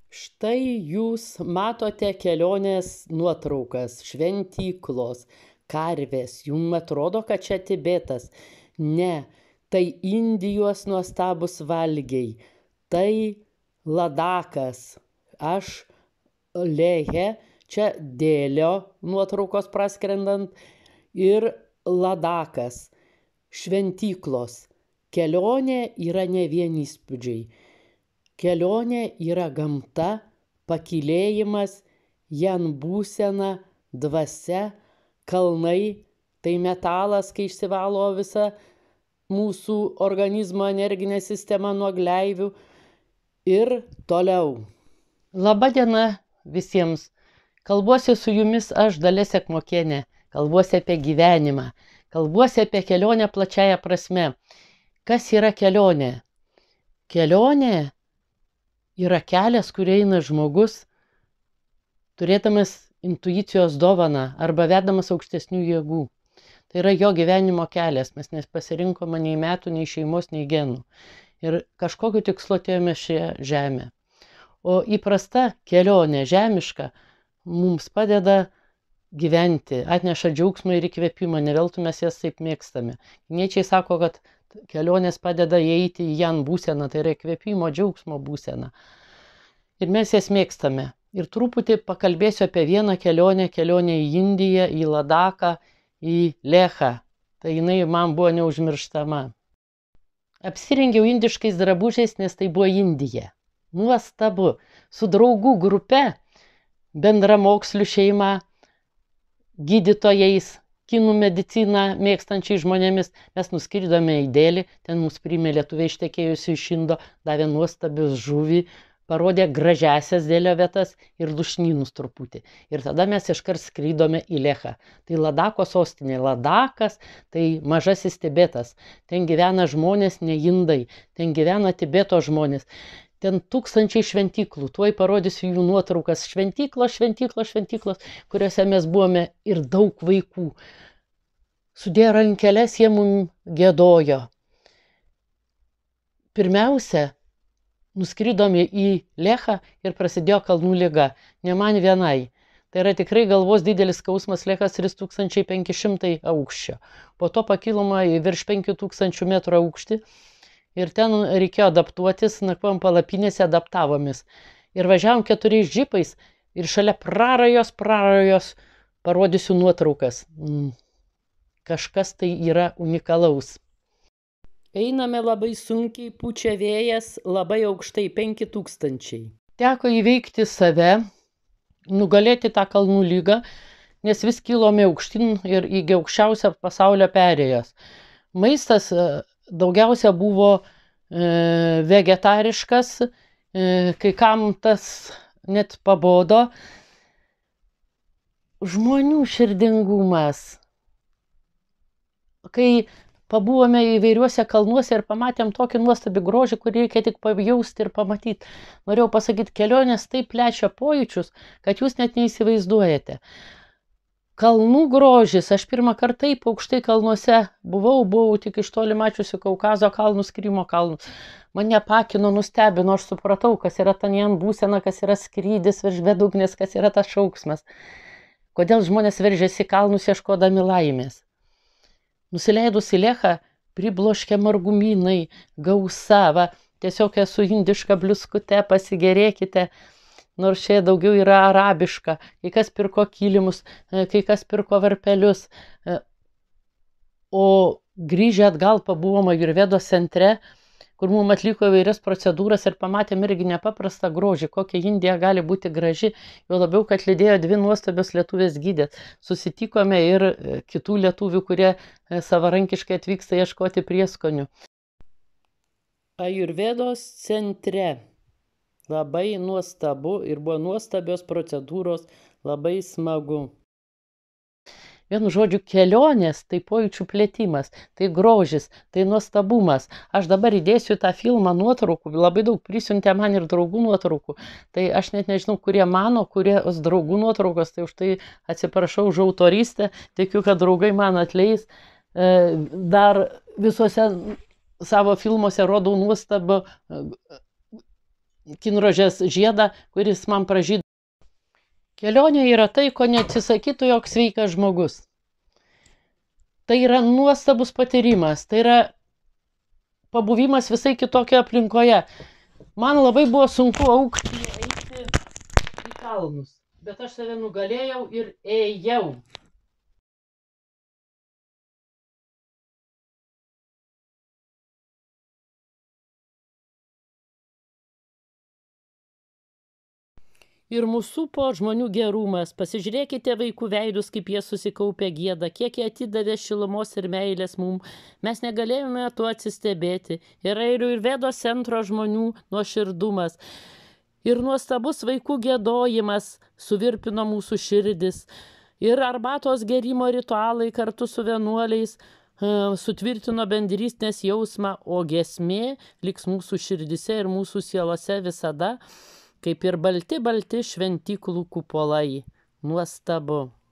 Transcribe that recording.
Štai jūs matote kelionės nuotraukas, šventyklos, karvės. Jums atrodo, kad čia Tibetas. Ne, tai Indijos nuostabus valgiai. Tai Ladakas. Aš Lehe, čia Dėlio nuotraukos praskrendant ir Ladakas. Šventyklos. Kelionė yra ne vien įspūdžiai. Kelionė yra gamta, pakylėjimas, jan būsena, dvasia, kalnai, tai metalas, kai išsivalo visa mūsų organizmo energinė sistema nuo gleivių ir toliau. Labą dieną visiems. Kalbuosi su jumis aš, Dalia Sekmokienė. Kalbuosi apie gyvenimą. Kalbuosi apie kelionę plačiaja prasme. Kas yra kelionė? Kelionė yra kelias, kur eina žmogus, turėdamas intuicijos dovaną arba vedamas aukštesnių jėgų. Tai yra jo gyvenimo kelias, mes nepasirinkome nei metų, nei šeimos, nei genų. Ir kažkokiu tikslu atėjome šią žemę. O įprasta kelionė žemiška mums padeda gyventi, atneša džiaugsmą ir įkvėpimą, ne veltui mes jas taip mėgstame. Kiniečiai sako, kad kelionės padeda įeiti į jan būseną, tai yra įkvėpimo, džiaugsmo būseną. Ir mes jas mėgstame. Ir truputį pakalbėsiu apie vieną kelionę į Indiją, į Ladaką, į Lechą. Tai jinai man buvo neužmirštama. Apsirengiau indiškais drabužiais, nes tai buvo Indija. Nuostabu. Su draugų grupe, bendramokslių šeima, gydytojais, kinų mediciną mėgstančiai žmonėmis, mes nuskridome į Delį, ten mums priėmė lietuviai ištekėjusi iš Indo, davė nuostabius žuvį, parodė gražiasias Delio vietas ir lušnynus truputį. Ir tada mes iškart skrydome į Lechą. Tai Ladako sostinė. Ladakas tai mažasis Tibetas. Ten gyvena žmonės, ne indai. Ten gyvena Tibeto žmonės. Ten tūkstančiai šventyklų. Tuoj parodysiu jų nuotraukas. Šventyklos, kuriuose mes buvome ir daug vaikų. Sudėję rankeles jie mums giedojo. Pirmiausia, nuskridome į Lechą ir prasidėjo kalnų liga. Ne man vienai. Tai yra tikrai galvos didelis skausmas. Lechas 3500 aukščio. Po to pakiloma į virš 5000 metrų aukštį. Ir ten reikėjo adaptuotis, nakvom palapinėse adaptavomis. Ir važiavom 4 džipais ir šalia prarajos, parodysiu nuotraukas. Kažkas tai yra unikalaus. Einame labai sunkiai, pučia vėjas, labai aukštai, 5000. Teko įveikti save, nugalėti tą kalnų lygą, nes vis kilome aukštyn ir iki aukščiausio pasaulio perėjos. Maistas daugiausia buvo vegetariškas, kai kam tas net pabodo. Žmonių širdingumas. Kai pabuvome įvairiuose kalnuose ir pamatėm tokį nuostabį grožį, kurį reikia tik pajausti ir pamatyti. Norėjau pasakyti, kelionės taip plečia pojūčius, kad jūs net neįsivaizduojate. Kalnų grožis, aš pirmą kartą taip aukštai kalnuose buvau tik iš toli mačiusi Kaukazo kalnus, Krymo kalnus. Mane pakino, nustebino, aš supratau, kas yra ta jan būsena, kas yra skrydis virš bedugnės, kas yra tas šauksmas. Kodėl žmonės veržėsi kalnus ieškodami laimės. Nusileidus į Lechą, pribloškė margumynai, gausa, va, tiesiog esu indiška bliuskute, pasigėrėkite. Nors čia daugiau yra arabiška, kai kas pirko kilimus, kai kas pirko varpelius. O grįžę atgal pabuvom Ajurvedos centre, kur mums atliko įvairias procedūras ir pamatėm irgi nepaprastą grožį, kokia Indija gali būti graži, jo labiau, kad lydėjo 2 nuostabios lietuvės gydės. Susitikome ir kitų lietuvių, kurie savarankiškai atvyksta ieškoti prieskonių. Ajurvedos centre. Labai nuostabu ir buvo nuostabios procedūros, labai smagu. Vienu žodžiu, kelionės, tai pojūčių plėtimas, tai grožis, tai nuostabumas. Aš dabar įdėsiu tą filmą nuotraukų, labai daug prisiuntė man ir draugų nuotraukų. Tai aš net nežinau, kurie mano, kurie draugų nuotraukos, tai už tai atsiprašau už autorystę, tikiu, kad draugai man atleis. Dar visuose savo filmuose rodau nuostabą kinrožės žiedą, kuris man pražydo. Kelionė yra tai, ko neatsisakytų joks sveikas žmogus. Tai yra nuostabus patyrimas, tai yra pabuvimas visai kitokioje aplinkoje. Man labai buvo sunku aukti eiti į kalnus, bet aš save nugalėjau ir ėjau. Ir mūsų supo žmonių gerumas. Pasižiūrėkite vaikų veidus, kaip jie susikaupę gieda, kiek jie atidavė šilumos ir meilės mum. Mes negalėjome tuo atsistebėti. Ir Airių ir Vedos centro žmonių nuoširdumas. Ir nuostabus vaikų gėdojimas suvirpino mūsų širdis. Ir arbatos gerimo ritualai kartu su vienuoliais sutvirtino bendrystės jausmą, o giesmė liks mūsų širdise ir mūsų sielose visada, kaip ir balti šventyklų kupolai. Nuostabu.